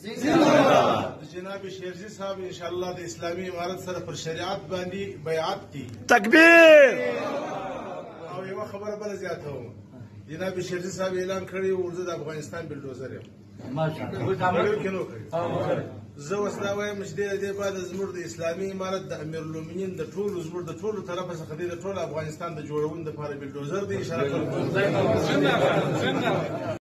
जनाब शेरजी साहब इंशाअल्लाह द इस्लामी इमारत सर पर शरीयत बांधी बयात थी। तकबीर। और ये खबर बल ज्यादा हो जनाब शेरजी साहब ऐलान करी उर्दू अफगानिस्तान बिल्डोजर है زوستا وایم چې د بعد زموږ د اسلامي امارت د امیرالمؤمنین د ټولو زموږ د ټولو طرفه څخه د ټول افغانستان د جوړولو لپاره بلډوزر دی اشاره کوم